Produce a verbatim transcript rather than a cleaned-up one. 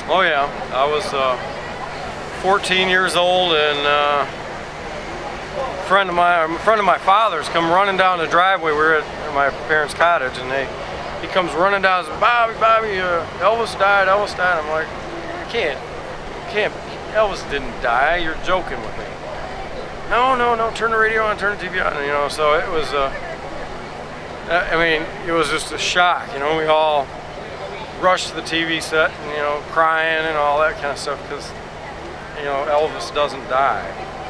Oh yeah, I was uh, fourteen years old, and uh, a friend of my a friend of my father's come running down the driveway. We were at my parents' cottage, and they he comes running down and says, Bobby, Bobby, uh, Elvis died, Elvis died. I'm like, you can't, you can't, Elvis didn't die, you're joking with me. No, no, no, turn the radio on, turn the T V on, you know, so it was, uh, I mean, it was just a shock, you know, we all rushed to the T V set and, you know, crying and all that kind of stuff, because, you know, Elvis doesn't die.